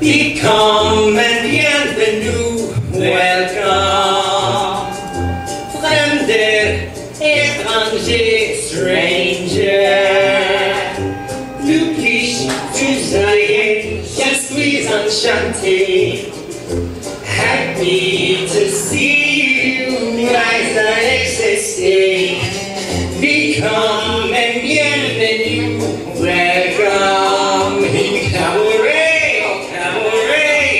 Come and bienvenue, welcome. Fremder, étranger, stranger. Plus riche, plus allié, je suis enchanté. Happy to see you, rise and existing. Come and bienvenue, welcome. In cabaret, oh cabaret.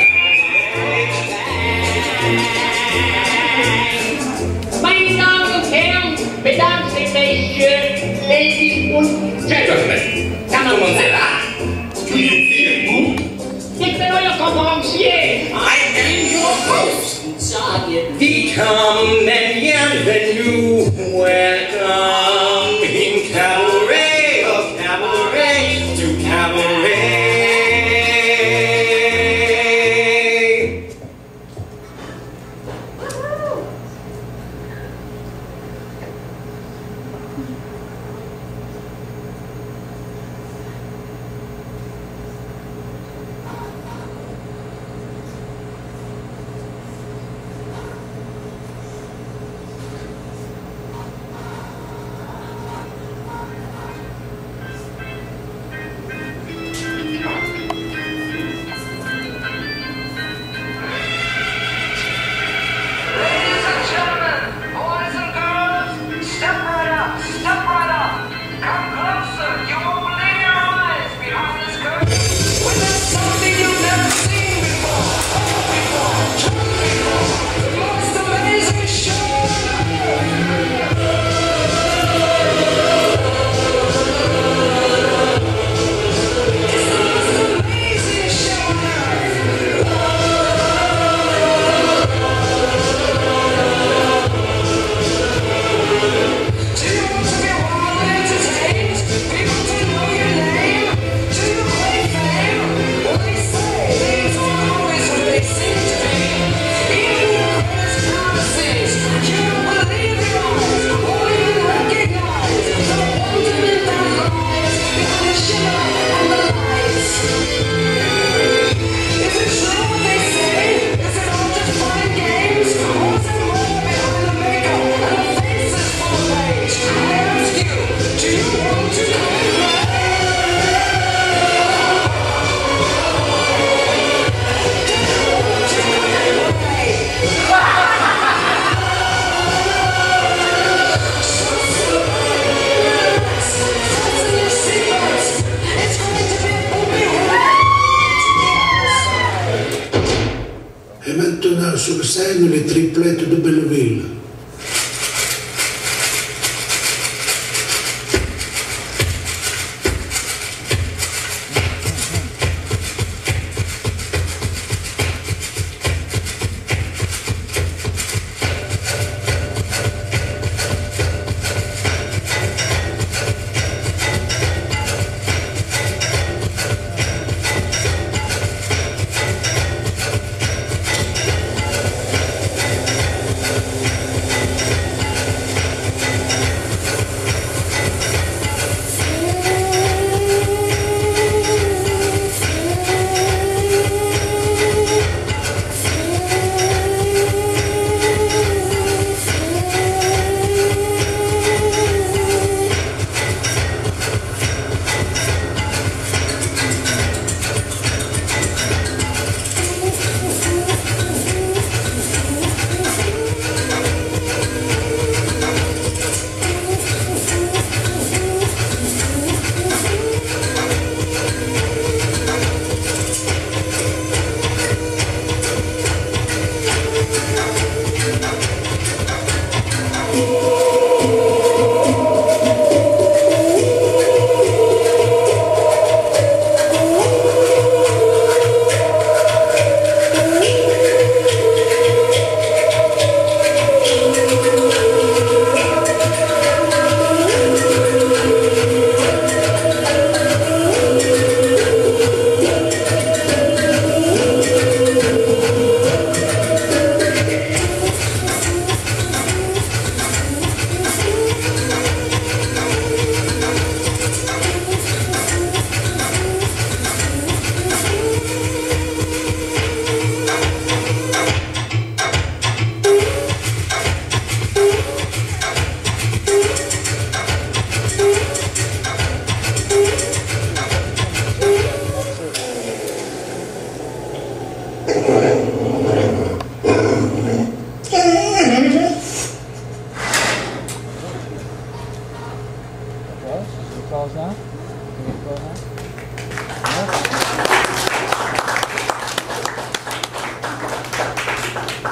Meine Damen und Herren, Mesdames et Messieurs, Ladies und Gentlemen, comment c'est là? Tu es vous? Ich bin euer Konferencier. I am your host. Sagen. Come and bienvenue, welcome. In cabaret, oh cabaret, to cabaret. Et maintenant sur scène les triplettes de Belleville.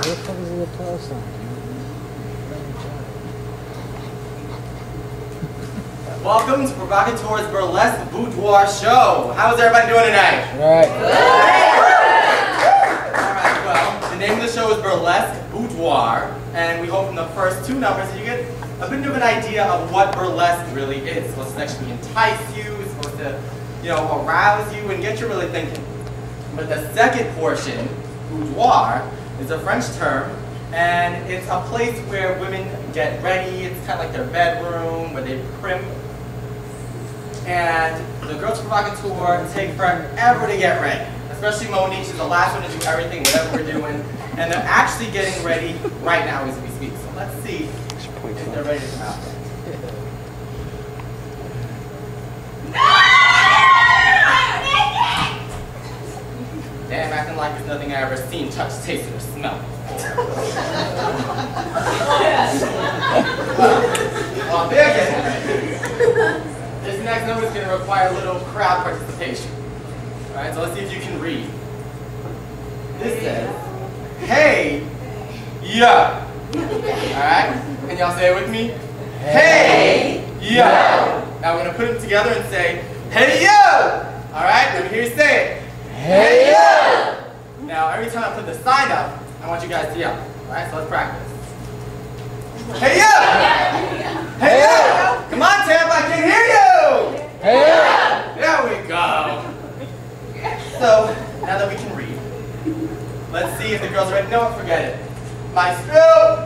Welcome to Provocateur's Burlesque Boudoir Show. How's everybody doing tonight? Right. Alright, well, the name of the show is Burlesque Boudoir, and we hope from the first two numbers that you get a bit of an idea of what burlesque really is. It's supposed to actually entice you, it's supposed to, arouse you and get you really thinking. But the second portion, boudoir, is a French term, and it's a place where women get ready. It's kind of like their bedroom, where they primp. And the girls provocateur take forever to get ready. Especially Monique, she's the last one to do everything, whatever we're doing. And they're actually getting ready right now as we speak. So let's see if they're ready to come out. Damn, acting like there's nothing I ever seen, touched, tasted, or smelled. Well, they're getting ready. This next number is going to require a little crowd participation. Alright, so let's see if you can read. This says, hey, yeah. Alright, can y'all say it with me? Hey, yeah. Now we're going to put them together and say, hey, yo. Alright, let me hear you say it. Hey, yo. Now, every time I put the sign up, I want you guys to yell. Alright, so let's practice. Hey, yo. Hey, yo. Come on, Tampa, I can hear you. Hey, yo. There we go. So, now that we can read, let's see if the girls are ready. No, forget it. Maestro!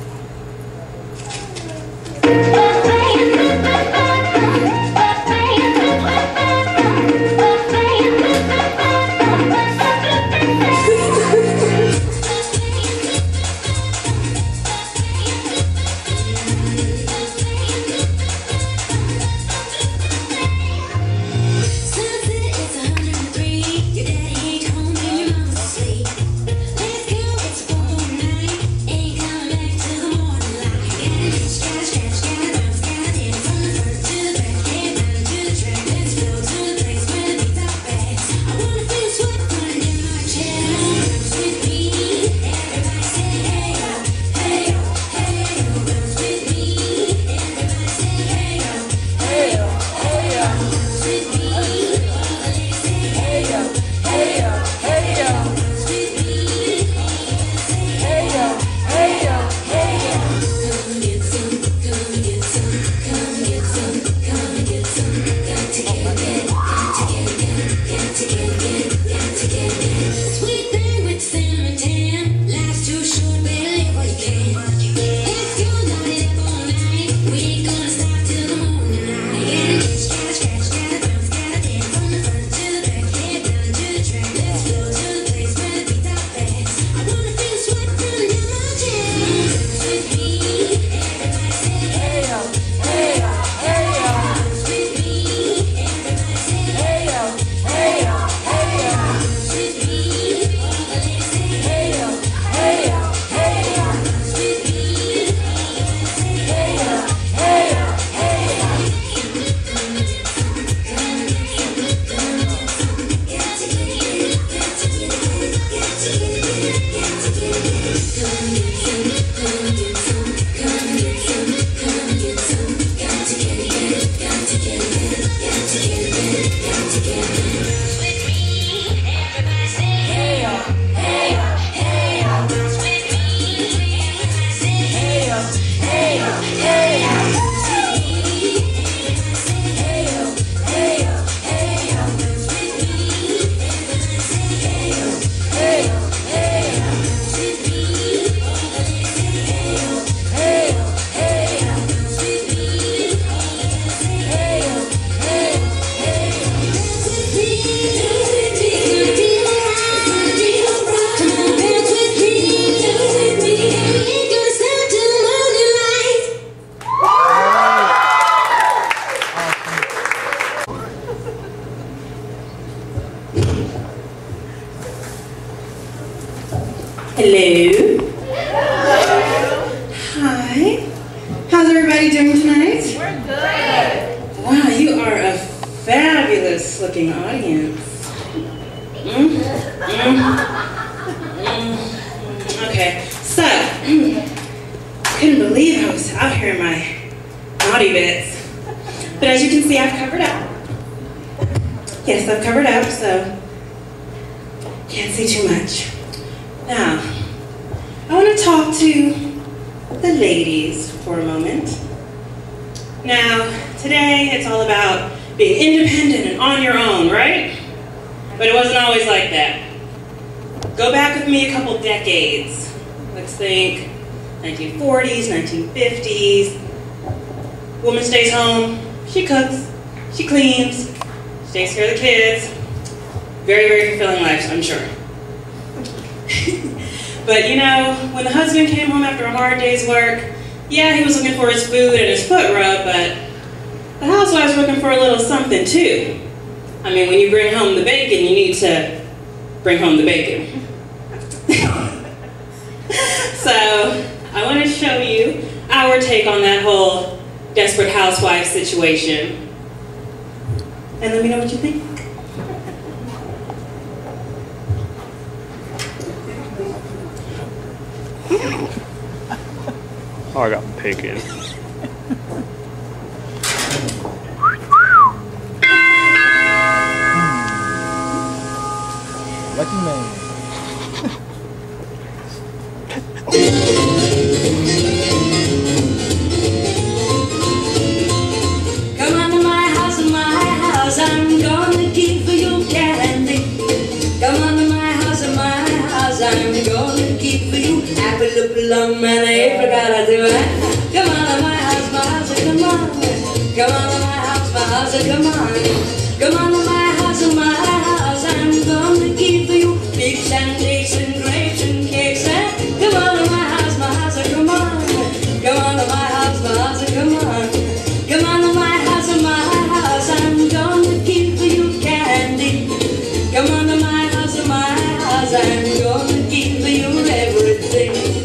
Hello. Hi. How's everybody doing tonight? We're good. Wow, you are a fabulous looking audience. Okay, so, couldn't believe I was out here in my naughty bits. But as you can see, I've covered up. Yes, I've covered up, so can't see too much. Now, I want to talk to the ladies for a moment. Now, today it's all about being independent and on your own, right? But it wasn't always like that. Go back with me a couple decades. Let's think 1940s, 1950s. Woman stays home, she cooks, she cleans, she takes care of the kids. Very, very fulfilling lives, I'm sure. But you know, when the husband came home after a hard day's work, yeah, he was looking for his food and his foot rub, but the housewife's looking for a little something too. I mean, when you bring home the bacon, you need to bring home the bacon. So, I want to show you our take on that whole desperate housewife situation. And let me know what you think. Oh, I got bacon. Lucky man. Come on to my house, I'm gonna give you candy. Come on to my house, I'm gonna give you apple, plum, and apricot. Come on to my house, come on. Come on to my house, come on. Come on to my house, I'm gonna give you figs and dates and grapes and cakes. Come on to my house, come on. Come on to my house, come on. Come on to my house, I'm gonna give you candy. Come on to my house, I'm gonna give you everything.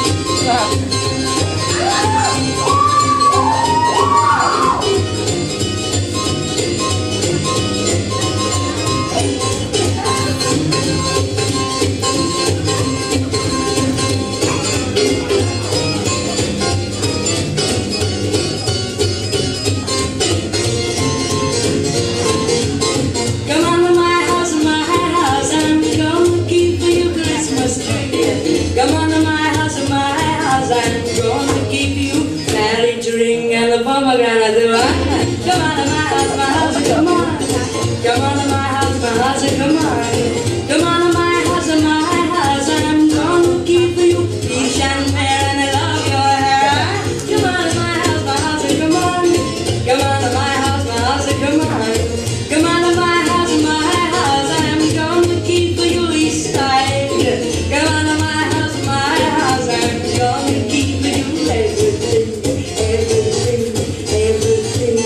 Come on to my house, I'm gonna give you marriage ring and a pomegranate. Come on to my house, come on. Come on to my house, come on. Come on to my house, I'm gonna give you peach and pear and I love your hair. Come on to my house, come on. Come on to my house, come on. Come on to my house, I'm gonna give you east side. Come on to my house, I'm gonna give you everything, everything, everything.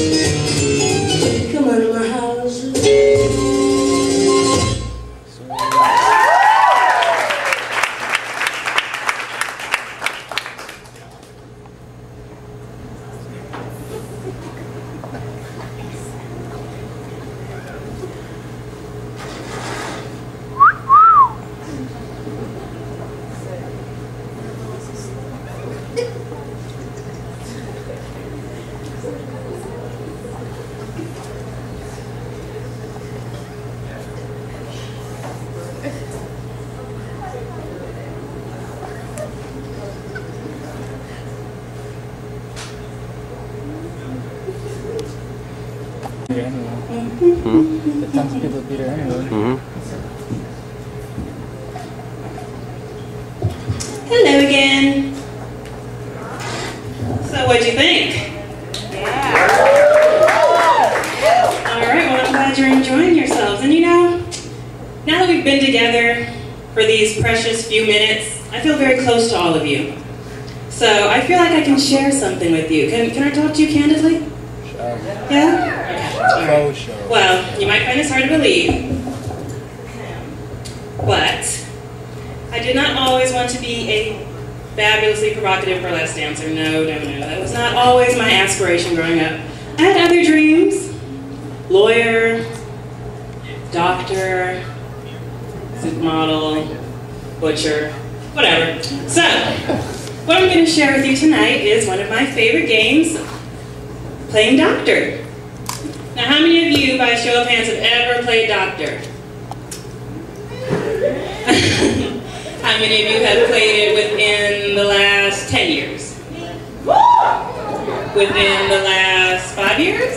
Come on to my house. The chance people be there anyway. Hello again. So what'd you think? Yeah. All right, well I'm glad you're enjoying yourselves. And you know, now that we've been together for these precious few minutes, I feel very close to all of you. So I feel like I can share something with you. Can I talk to you candidly? Sure. Yeah? Oh, sure. Well, you might find this hard to believe, but I did not always want to be a fabulously provocative burlesque dancer. No. That was not always my aspiration growing up. I had other dreams. Lawyer, doctor, supermodel, butcher. Whatever. So, what I'm going to share with you tonight is one of my favorite games, playing doctor. Now, how many of you, by a show of hands, have ever played doctor? How many of you have played it within the last 10 years? Within the last 5 years?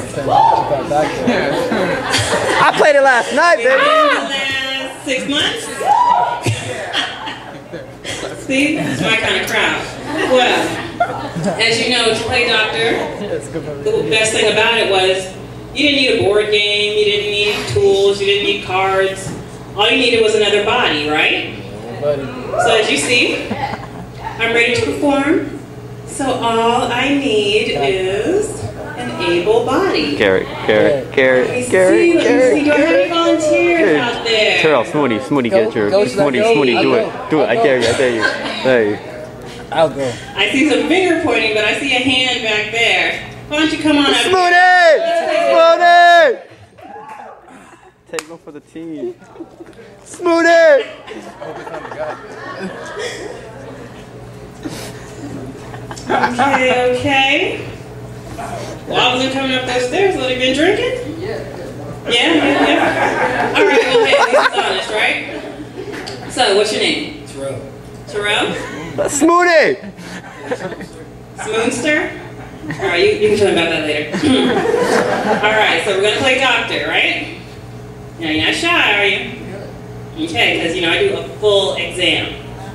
I played it last night, baby. Within the last 6 months? See, it's my kind of crowd. Well, as you know, to play doctor, the best thing about it was you didn't need a board game, you didn't need tools, you didn't need cards. All you needed was another body, right? So as you see, I'm ready to perform. So all I need is an able body. Carrot. Do I have any volunteers out there? Terrell, Smoothie, get your Smoothie, do it. I dare you. Hey. I'll go. I see some finger pointing, but I see a hand back there. Why don't you come on up? Smoothie! Take one for the team. Smoothie! Okay. Well, I wasn't coming up those stairs. Would have been drinking? Yeah. All right, well, hey, at least it's honest, right? So, what's your name? Terrell? Smoothie! Spoonster? All right, you can tell me about that later. All right, so we're going to play doctor, right? Now, you're not shy, are you? Okay, because, I do a full exam.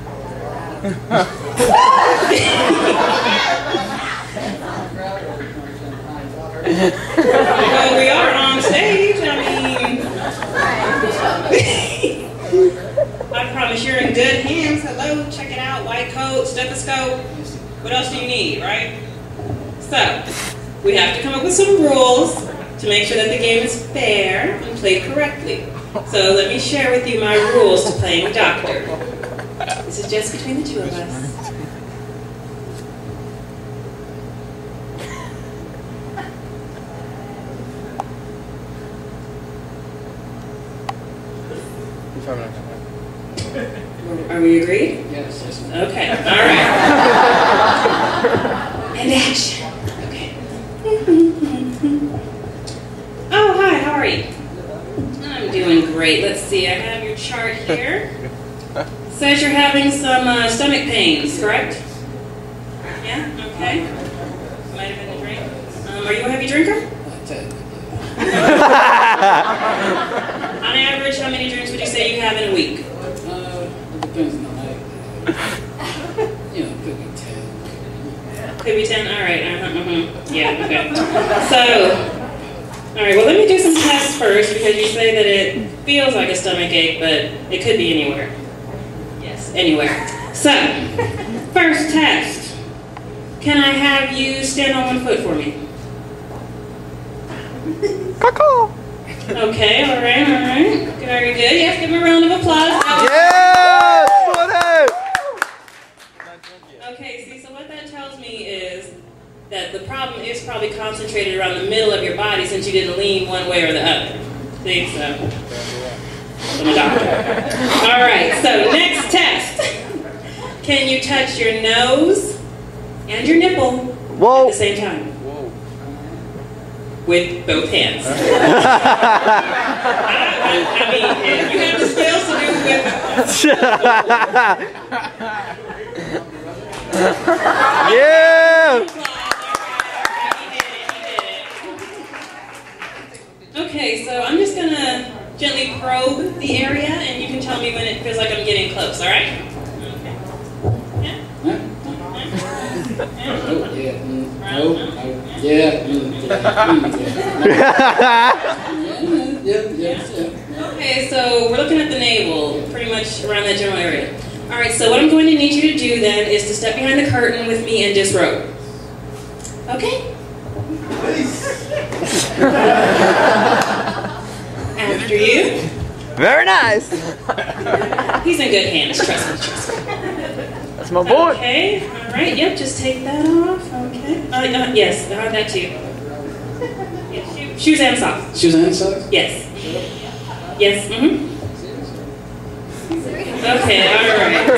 Well, we are on stage. I promise you're in good hands. Hello, check it out. White coat, stethoscope. What else do you need, right? So, we have to come up with some rules to make sure that the game is fair and played correctly. So let me share with you my rules to playing doctor. This is just between the two of us. Are we agreed? Yes. Okay, all right. And action. Okay. Oh, hi, how are you? I'm doing great. Let's see, I have your chart here. Says you're having some stomach pains, correct? Yeah, okay. Might have been a drink. Are you a heavy drinker? On average, how many drinks would you say you have in a week? It depends on the night. Could be 10. Could be 10? All right. Yeah, okay. So, all right, well, let me do some tests first because you say that it feels like a stomach ache, but it could be anywhere. Yes, anywhere. So, first test. Can I have you stand on one foot for me? Caw. Okay, all right. Very good. Yes, give him a round of applause. Yeah! Smoothie! Okay, see, so what that tells me is that the problem is probably concentrated around the middle of your body since you didn't lean one way or the other. See, so I'm a doctor. All right, so next test. Can you touch your nose and your nipple at the same time? With both hands. I mean, you have the skills to do it with. Yeah! Okay, so I'm just gonna gently probe the area, and you can tell me when it feels like I'm getting close. All right? Okay. Okay, so we're looking at the navel, pretty much around that general area. All right, so what I'm going to need you to do then is to step behind the curtain with me and disrobe. Okay? After you. Very nice. He's in good hands, trust me. That's my boy. Okay, all right, yep, just take that off, okay. Yes, that too. Yes, shoes and socks. Shoes and socks? Yes. Yes, Okay, alright.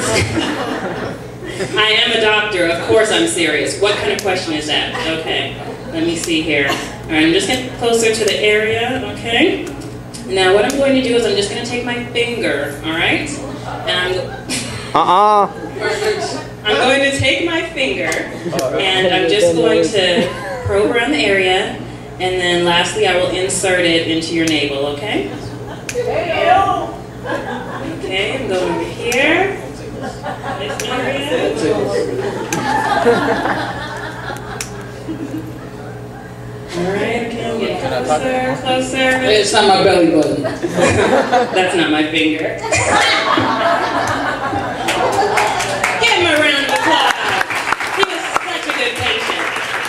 I am a doctor, of course I'm serious. What kind of question is that? Okay, let me see here. Alright, I'm just getting closer to the area, okay? Now what I'm going to do is I'm just going to take my finger, alright? And I'm going to take my finger and I'm just going to probe around the area, and then lastly I will insert it into your navel, okay? Okay, I'm going over here. This area. Alright, okay, I'm getting closer. It's not my belly button. That's not my finger. Give him a round of applause. He was such a good patient.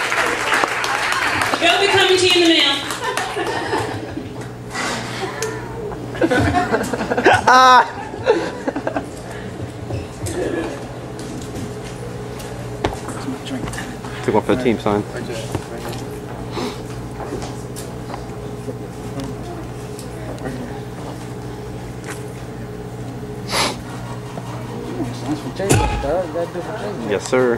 Bill will be coming to you in the mail. Took one for the team, son. Yes, sir.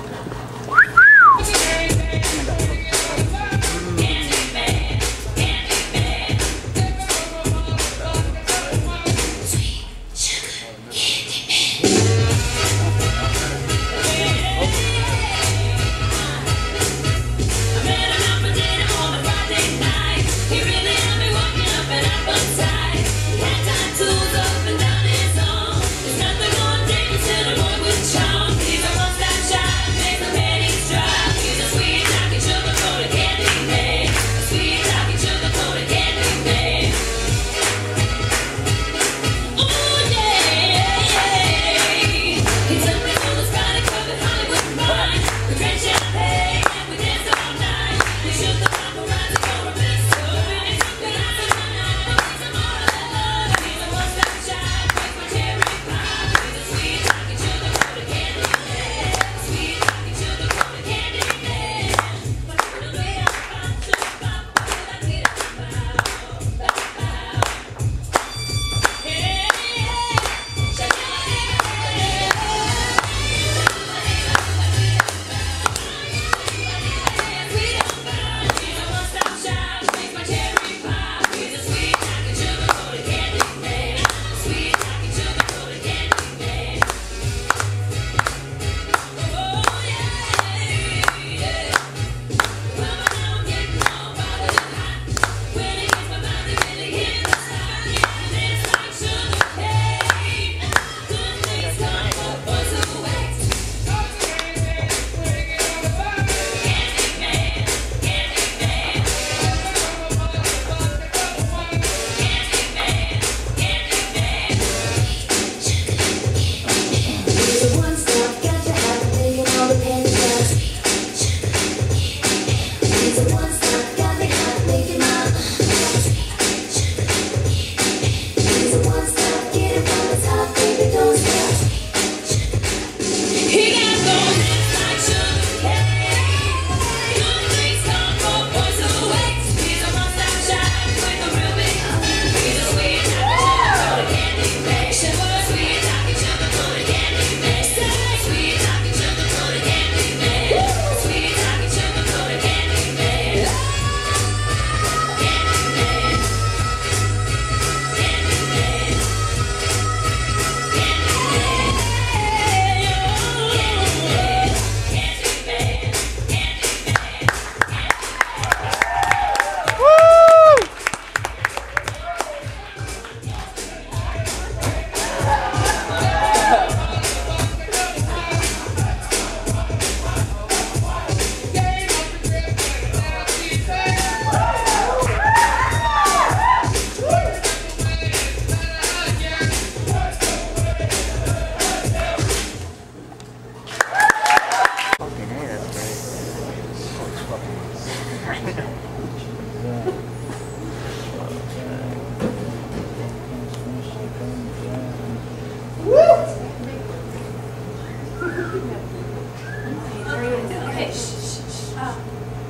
Okay, shh. Oh.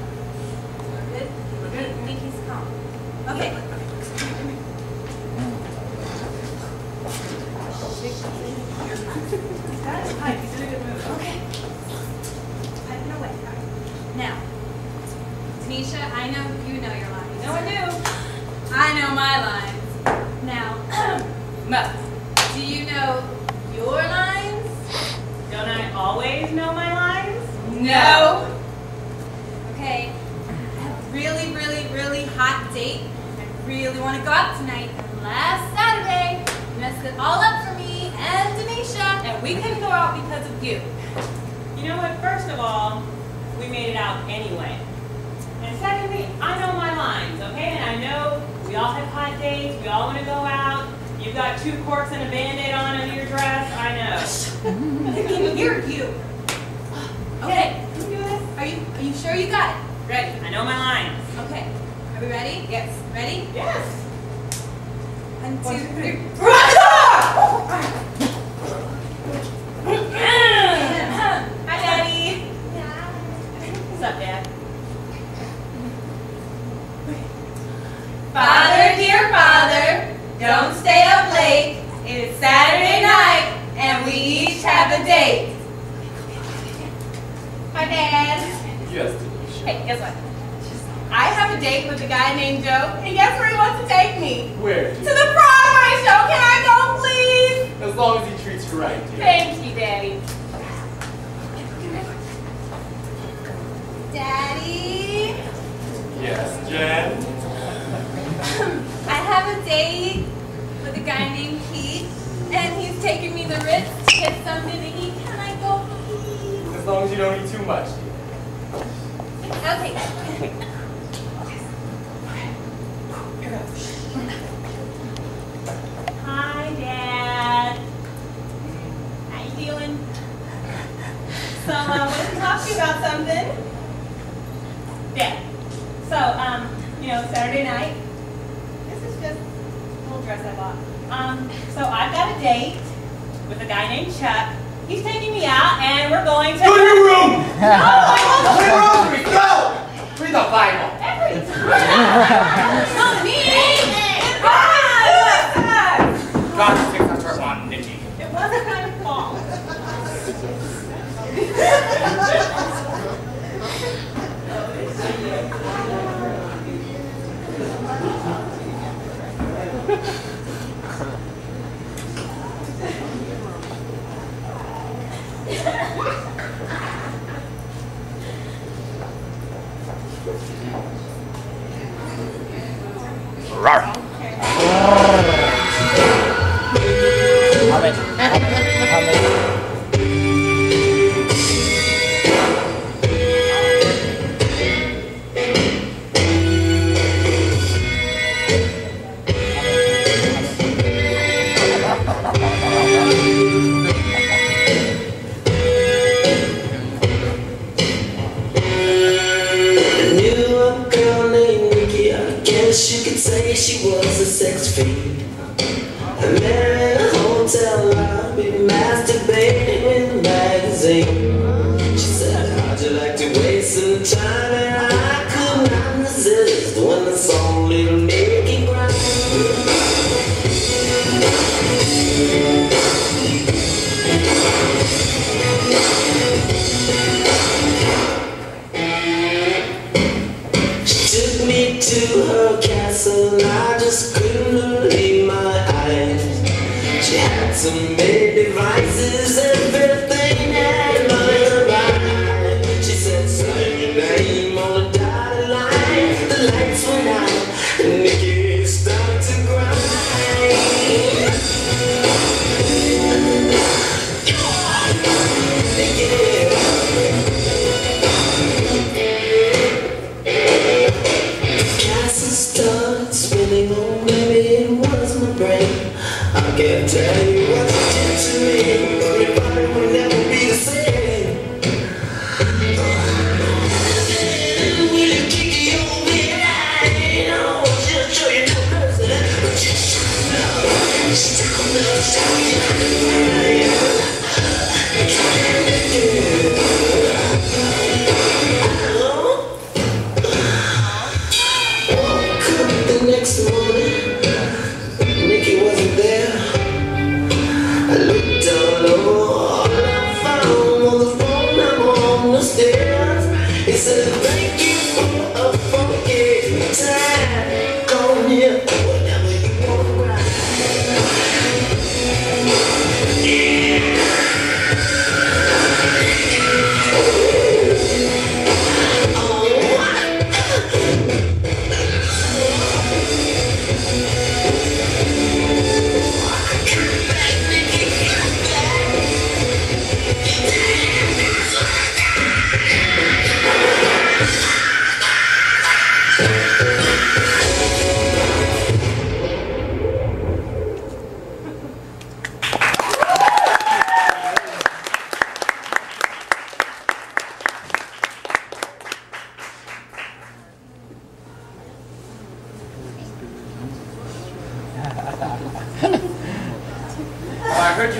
Good? We're good? I think he's calm. Okay. Denisha, I know you know your lines. No, I do. I know my lines. Now, Mo, do you know your lines? don't I always know my lines? No. Okay. I have a really, really, really hot date. I really want to go out tonight. And last Saturday, you messed it all up for me and Denisha. And we couldn't go out because of you. You know what? First of all, we made it out anyway. And secondly, I know my lines, okay? And I know we all have hot dates. We all want to go out. You've got 2 corks and a Band-Aid on under your dress. I know. I can hear you. Okay. Can you do this? Are you sure you got it? Ready. I know my lines. Okay. Are we ready? Yes. Ready? Yes. 1, 2, 3. Hi, Daddy. What's up, Dad? Father, dear Father, don't stay up late. It is Saturday night, and we each have a date. Hi, Dad. Yes, Denisha. Hey, guess what? I have a date with a guy named Joe, and guess where he wants to take me? Where? To the Broadway show. Can I go, please? As long as he treats you right, dear. Thank you, Daddy. Daddy? Yes, Jen? I have a date with a guy named Keith, and he's taking me the Ritz to get something to eat. Can I go, please? As long as you don't eat too much, dear. Okay. Hi, Dad. How you doing? So, I wanted to talk to you about something. Yeah. So, you know, Saturday night. This is just a little dress I bought. So I've got a date with a guy named Chuck. He's taking me out, and we're going to. Go to your room! No, I Go to your room! Go! Read the Bible. every Not me! God, take that shirt on, Nikki. It wasn't my fault. You could say she was a sex fiend. I met her in a hotel lobby, masturbating with a magazine. She said, how'd you like to waste some time? And I could not resist when I saw a little naked ground. To her castle, I just couldn't believe my eyes. She had some many devices, everything had money right. She said, sign your name on the dotted line. The lights went out, and Nikki started to grind. Started spinning, oh maybe it was my brain. I can't tell you what you did to me, but your body will never be the same. Will you kick it over me? I know, she'll show you no mercy, but you should know. She's on the show you next morning, Nikki wasn't there. I looked all over, all I found was the phone number on the stairs. It said, thank you for a phone.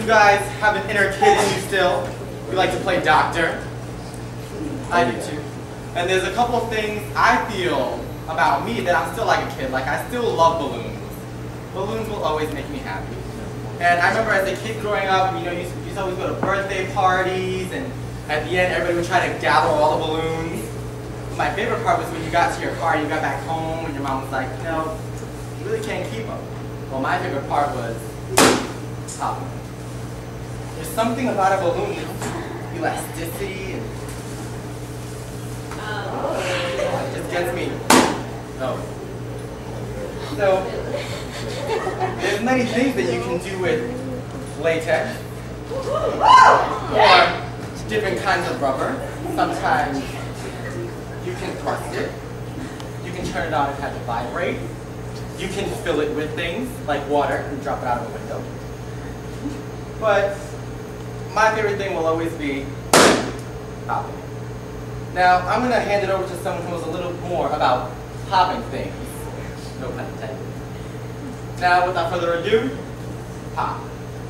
guys have an inner kid in you still. You like to play doctor. I do too. And there's a couple of things I feel about me that I'm still like a kid. Like I still love balloons. Balloons will always make me happy. And I remember as a kid growing up, you know, you used to always go to birthday parties, and at the end everybody would try to gather all the balloons. My favorite part was when you got to your car, you got back home, and your mom was like, no, you really can't keep them. Well, my favorite part was popping. There's something about a balloon, elasticity, and it just gets me. Oh. So, there's many things that you can do with latex, or different kinds of rubber. Sometimes you can thrust it, you can turn it on and have it vibrate, you can fill it with things like water and drop it out of a window. But my favorite thing will always be popping. Now, I'm going to hand it over to someone who knows a little more about popping things. No pun intended. Now, without further ado, pop.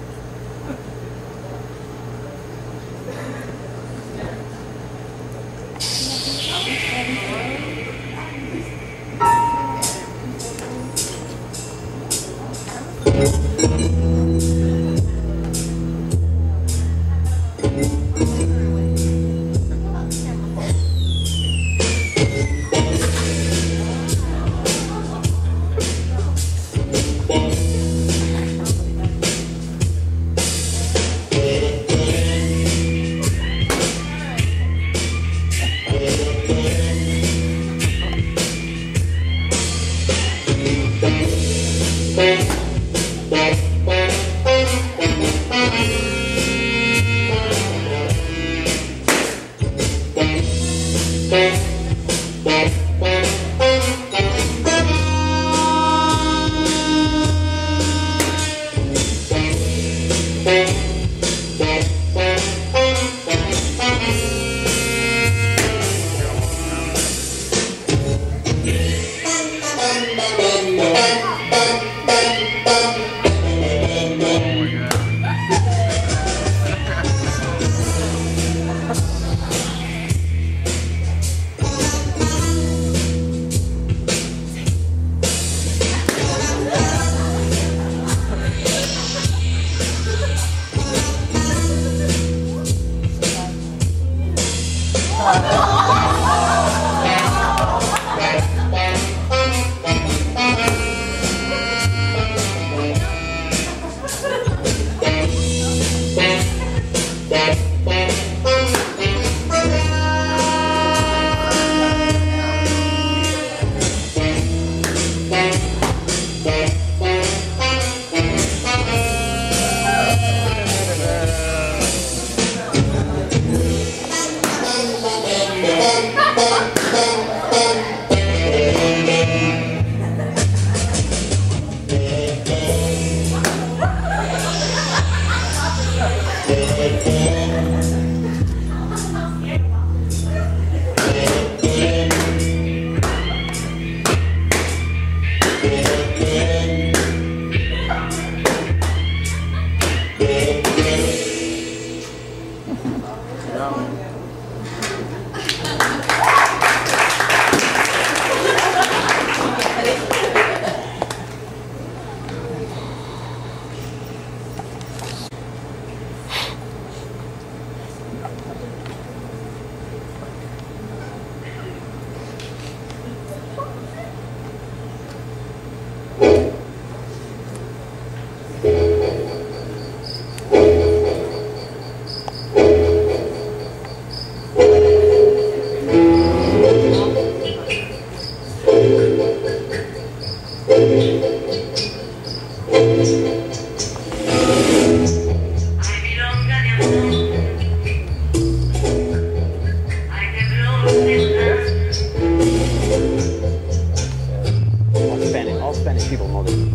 All Spanish people know this.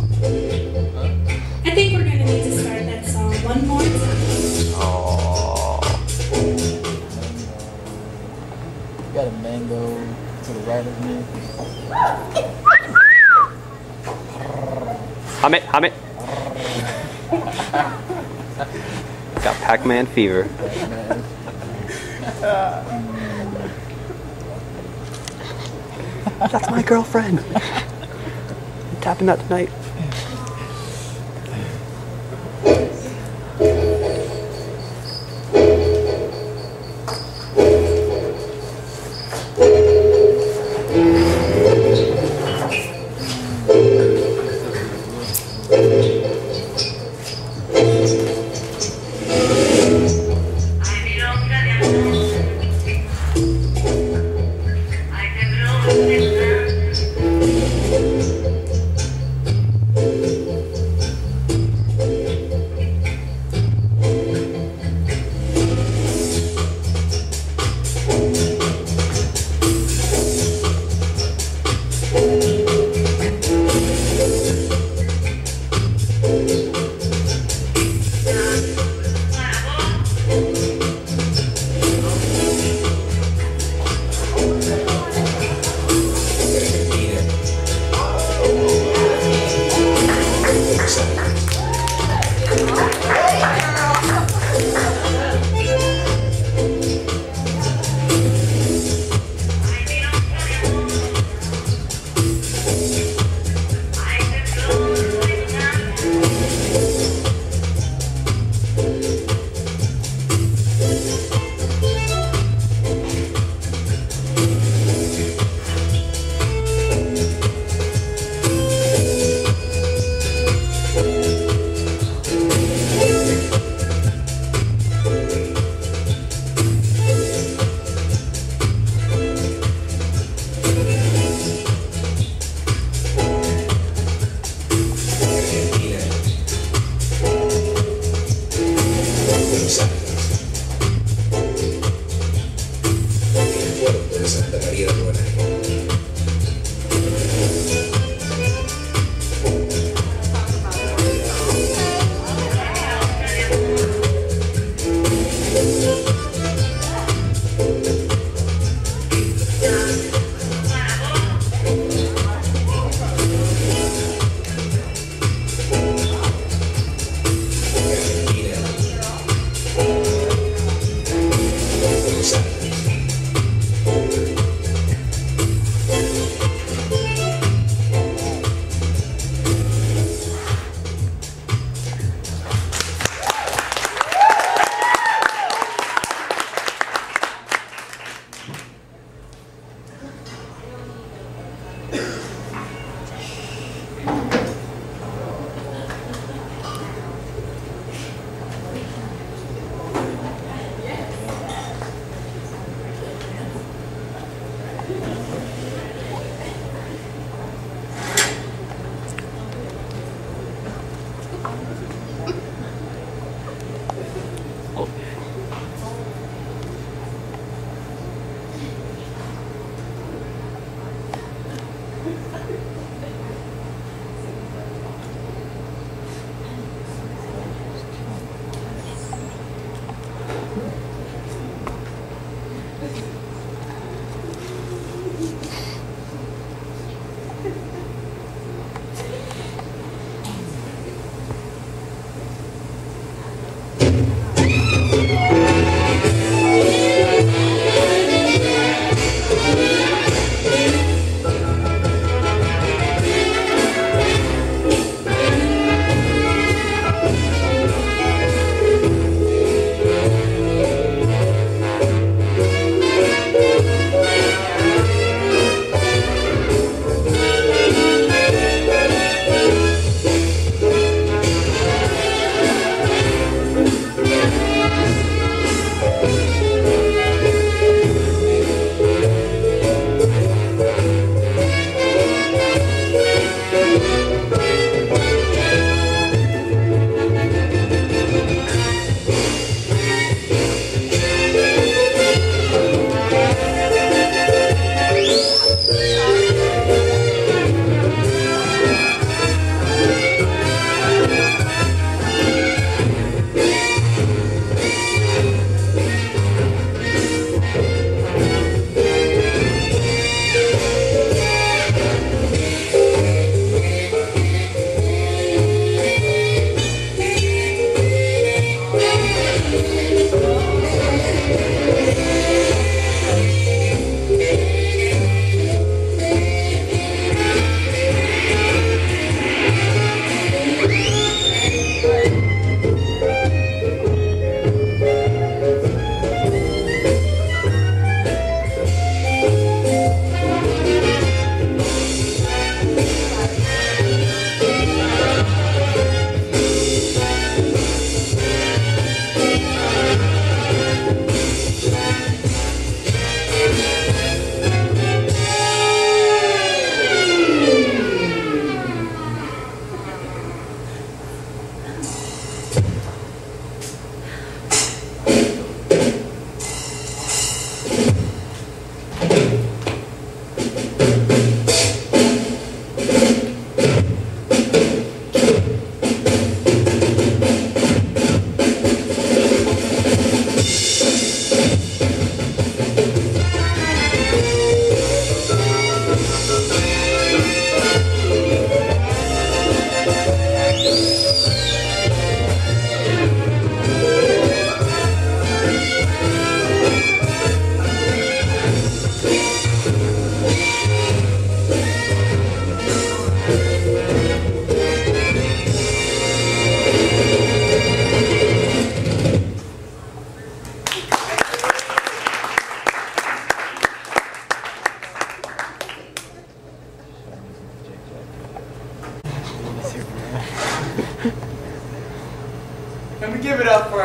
I think we're going to need to start that song one more time. Oh. Got a mango to the right of me. Hame. Got Pac-Man fever. That's my girlfriend. I'm tapping that tonight.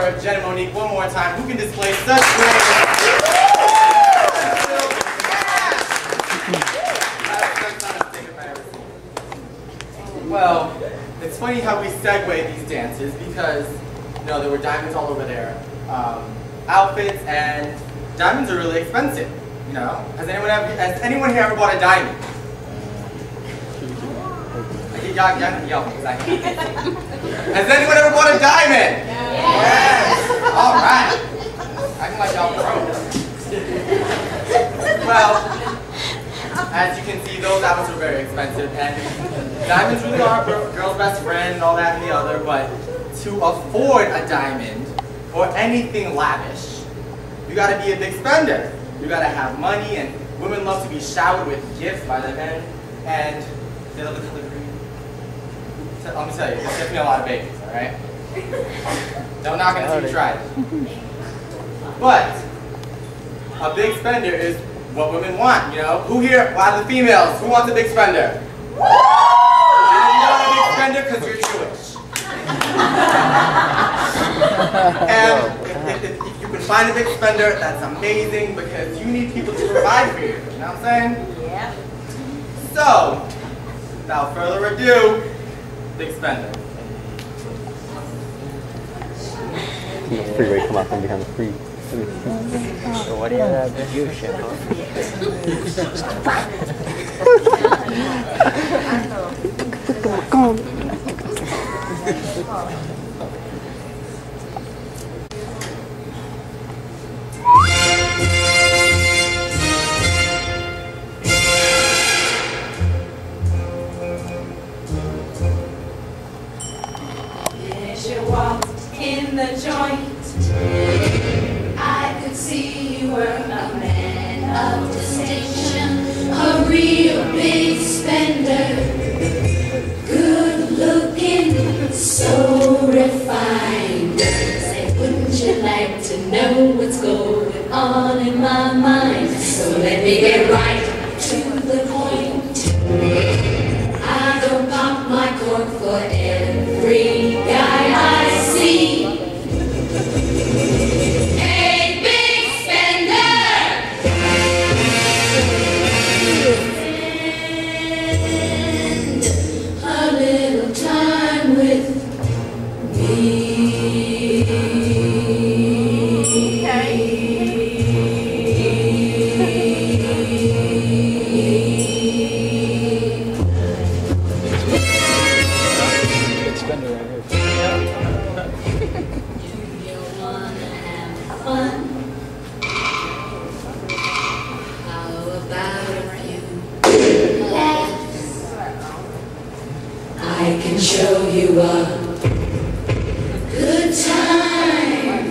for Jen and Monique one more time, who can display such great... Well, it's funny how we segue these dances because, you know, there were diamonds all over their outfits, and diamonds are really expensive, you know? Has anyone here ever bought a diamond? Y'all because I hate it. Has anyone ever bought a diamond? Yes! All right. Acting like y'all broke. Well, as you can see, those diamonds are very expensive, and diamonds really are a girl's best friend and all that and the other, but to afford a diamond or anything lavish, you gotta be a big spender. You gotta have money, and women love to be showered with gifts by their men, and they love the color green. Let me tell you, this gets me a lot of babies, alright? Don't knock it until you try it. But a big spender is what women want, you know? Who here, out of the females, who wants a big spender? And you're not a big spender because you're Jewish. And if you can find a big spender, that's amazing because you need people to provide for you. You know what I'm saying? Yeah. So, without further ado, big spender. Freeway come up and become free. So what do you have in your ship? As you walked in the joint, I could see you were a man of distinction, a real big spender, good looking, so refined. Say, wouldn't you like to know what's going on in my mind? So let me get right to the point. I don't pop my cork for every guy I see. Hey, big spender! Spend a little time with me. I can show you a good time.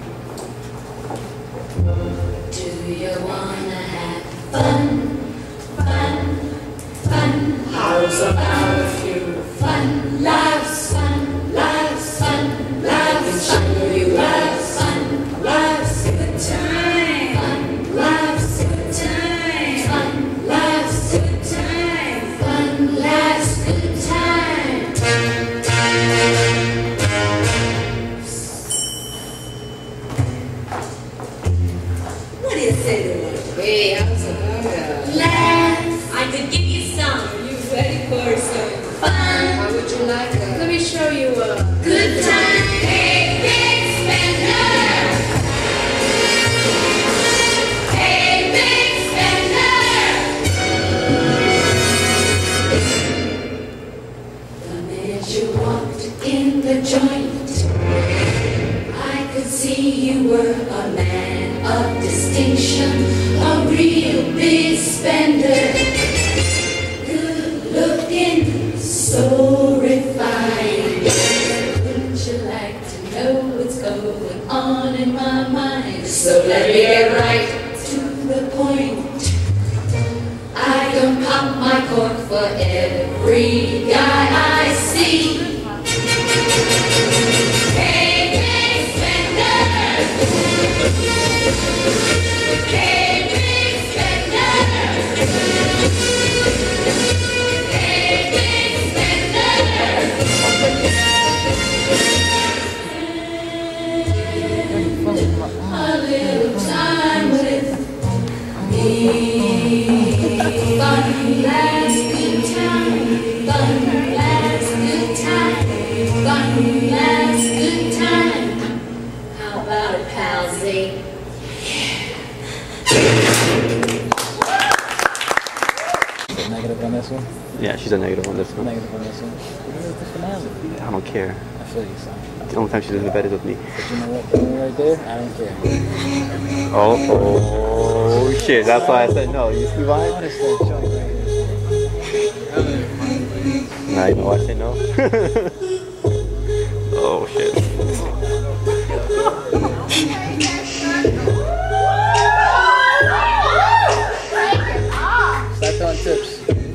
Do you wanna have fun? Fun, fun. How's about a few fun laughs? Fun laughs, fun laughs. I can show you a fun laughs, good time. Fun laughs, good time. Fun laughs, good time. Fun laughs, good time. What do you say to that? Hey, how's about it? Laugh. I could give you some. Are you ready for some fun? How would you like it? Let me show you a good time. Hey, big spender. Hey, big spender. The minute you walked in the joint, I could see you were a man of distinction, a real big spender, good looking, so refined. Wouldn't you like to know what's going on in my mind? So let me get right to the point. I don't pop my cork for every guy I see. Hey, big spender. Hey, big spender. Hey, big spender. Fun, last good time. Fun, last good time. Fun, last good time. How about it, palsy? Negative on this one? Yeah, she's a negative on this one. Negative on this one. Where's the finale? I don't care. I feel you, son. The only time she's in the bed is with me. But you know what? Right there, I don't care. Oh shit, that's why I said no. You see why? Now you know why I said no? Oh shit. Start throwing tips.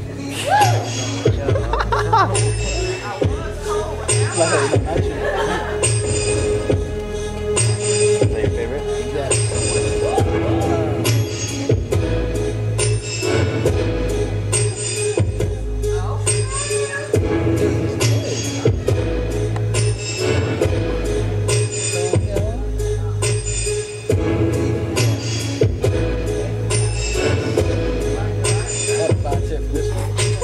Is that your favorite? Yes. What about tip for this one?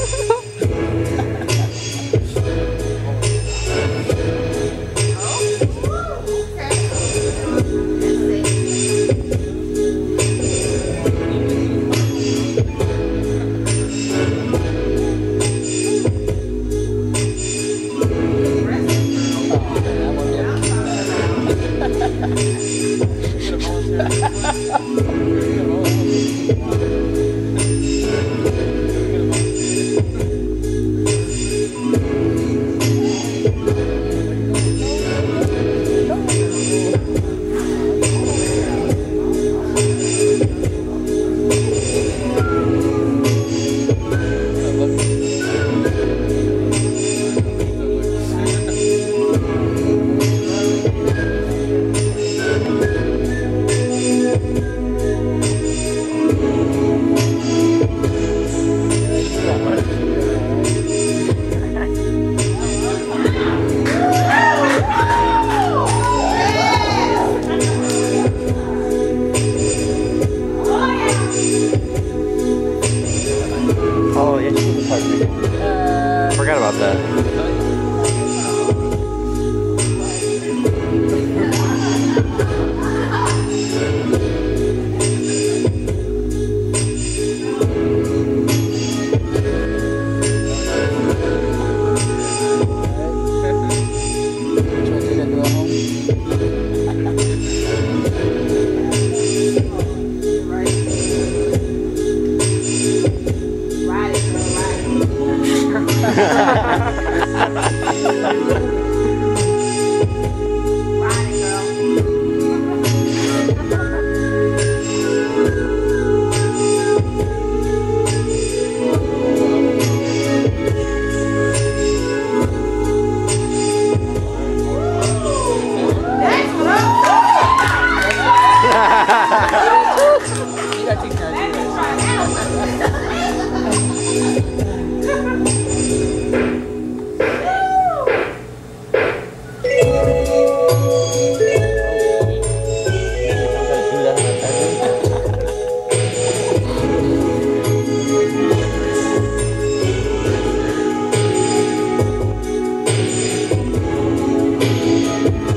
Oh yeah, she was a part of it. Forgot about that.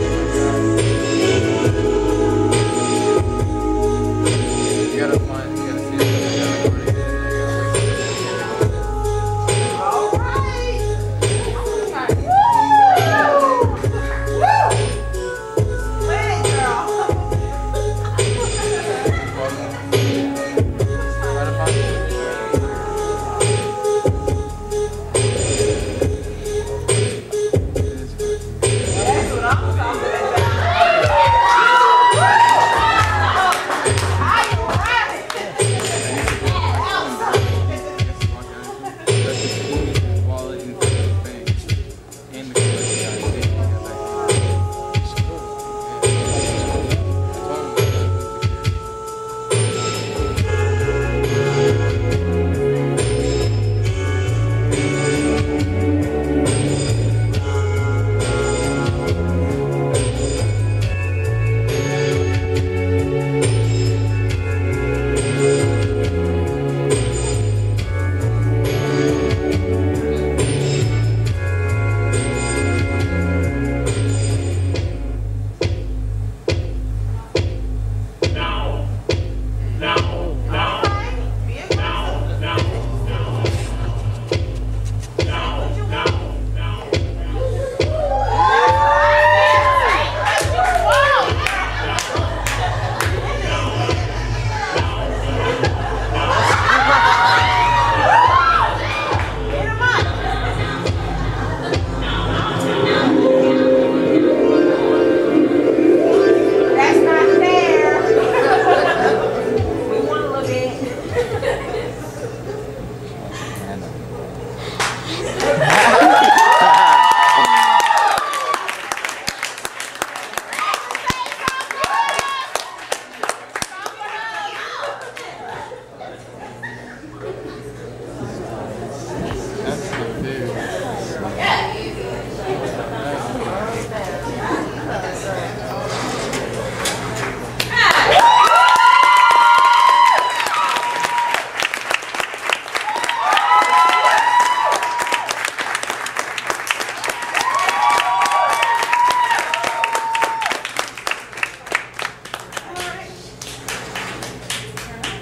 You gotta find.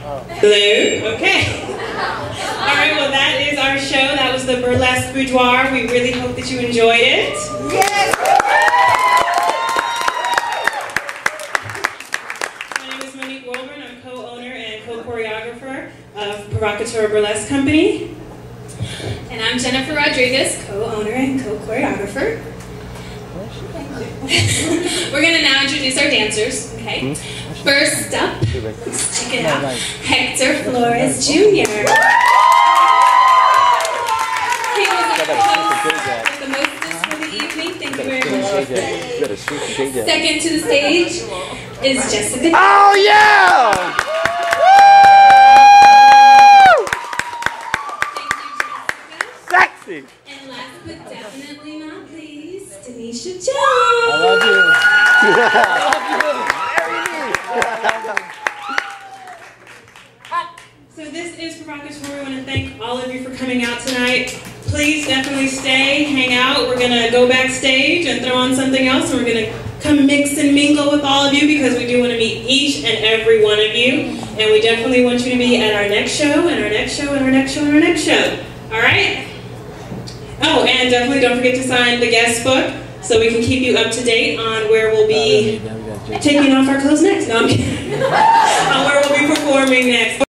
Hello? Okay. All right, well, that is our show. That was the Burlesque Boudoir. We really hope that you enjoyed it. Yes! My name is Monique Wolburn. I'm co-owner and co-choreographer of Provocateur Burlesque Company. And I'm Jennifer Rodriguez, co-owner and co-choreographer. We're going to now introduce our dancers, okay? First up, check it out, Hector Flores Jr. He was our host with the mostest for the evening. Thank you very much. Second to the stage is Jessica. Oh, yeah! Sexy! And last but definitely not least, Denisha Jones. I love you. So this is Provocateur. We want to thank all of you for coming out tonight. Please definitely stay, hang out. We're going to go backstage and throw on something else, and we're going to come mix and mingle with all of you because we do want to meet each and every one of you. And we definitely want you to be at our next show, and our next show, and our next show, and our next show. All right? Oh, and definitely don't forget to sign the guest book so we can keep you up to date on where we'll be taking off our clothes next. No, I'm kidding. On where we'll be performing next.